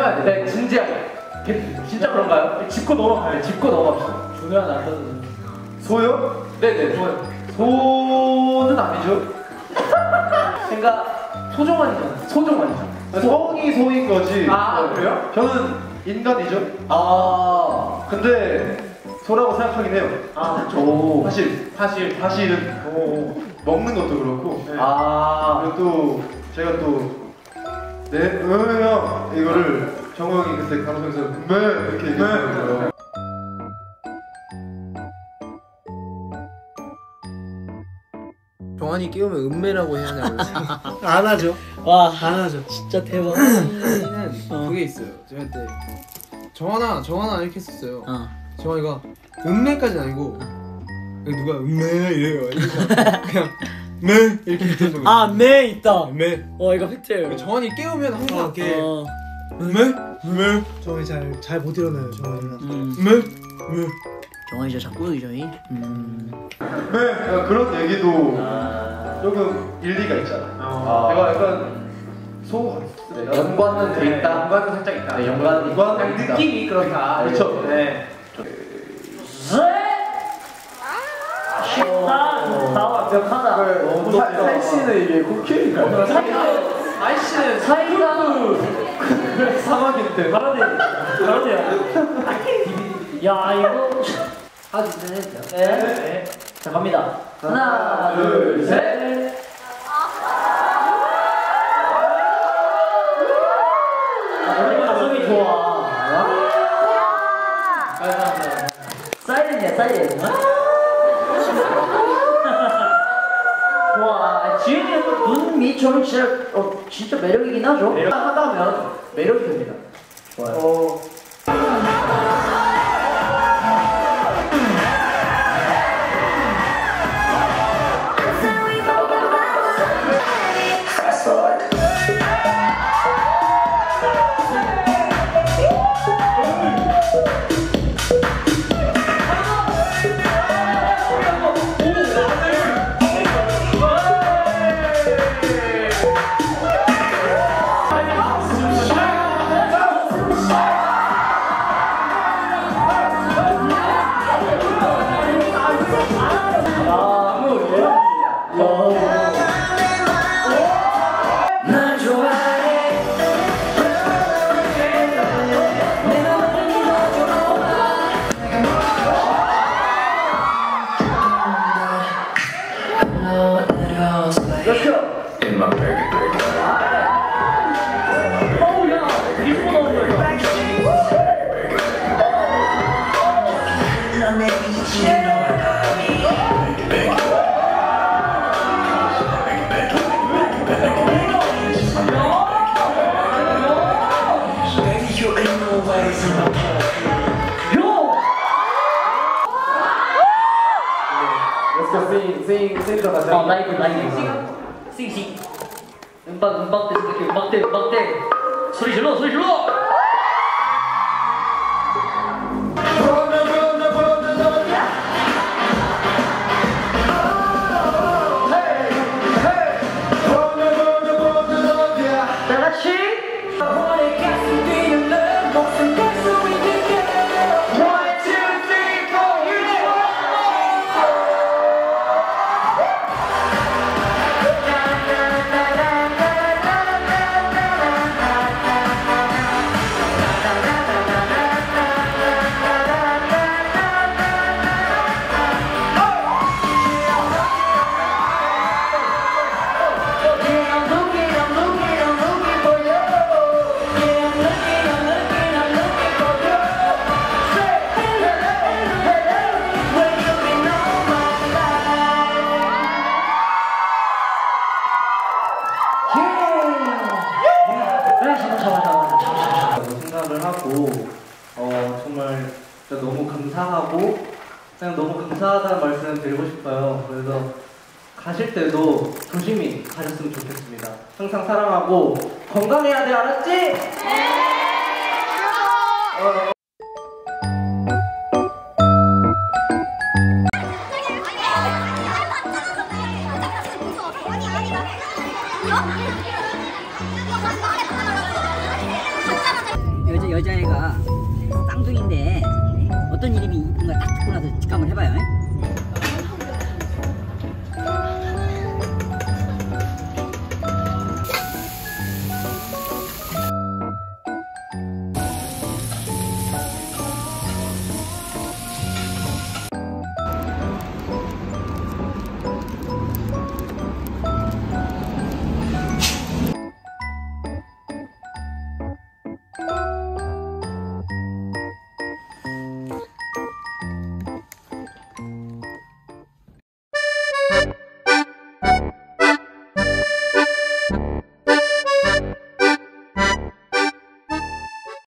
해야 돼. 네, 진지하게. 진짜 그런가요? 짚고 넘어가요. 짚고 넘어갑시다. 준호야 나도. 소요? 네네. 소는 아니죠. 그러니까 소정환이잖아. 소정환이죠. 성이 소인 거지. 아 그래요? 저는 인간이죠. 아 근데 소라고 생각하긴 해요. 아, 오. 사실은 먹는 것도 그렇고. 네. 아 그리고 또 제가 또 형 이거를 정우 형이 그때 방송에서 이렇게 얘기했어요. 정환이 깨우면 은매라고 해야 하냐고. 안 하죠. 와 안 하죠. 진짜 대박. 정환이는 그게 있어요. 제가 그때 정환아 이렇게 했었어요. 정환이가 은매까지는 아니고 누가 은매 이래요. 그냥 매 이렇게 했던 적이 아, 네 있다. 매. 이거 팩트예요. 정환이 깨우면 항상 이렇게 매 정원이 잘 못 일어나요. 정원이는. 매. 정환이 진짜 작고이죠이. 네, 그런 얘기도 조금 일리가 있잖아. 내가 약간 연관은 돼 있다. 연관은 살짝 있다. 네, 연관은 느낌이 그렇다. 그렇죠. 네. 좋다 완벽하다. 사이씨는 이게 코끼리인가요? 사이씨는 사이가 사막인데. 그러네요. 야 이거 하나 둘 셋. 네. 자 갑니다. 하나 둘 셋. 가성이 좋아. 감사합니다. 사이렌이야 사이렌. 와 지은이 눈밑처럼 진짜 매력이긴 하죠. 하다면 매력이 됩니다. 좋아요. 라이브 싱싱 음박대 음박대 소리 질러 생각을 하고 정말 진짜 너무 감사하고 그냥 너무 감사하다는 말씀을 드리고 싶어요. 그래서 가실 때도 조심히 가셨으면 좋겠습니다. 항상 사랑하고 건강해야 돼, 알았지? 네! 여자애가 쌍둥이인데 어떤 이름이 이쁜가 딱 듣고 나서 직감을 해봐요.